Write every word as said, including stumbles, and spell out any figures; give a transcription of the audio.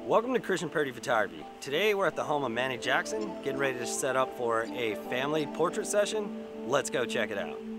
Welcome to Christian Purdy Photography. Today we're at the home of Mannie Jackson, getting ready to set up for a family portrait session. Let's go check it out.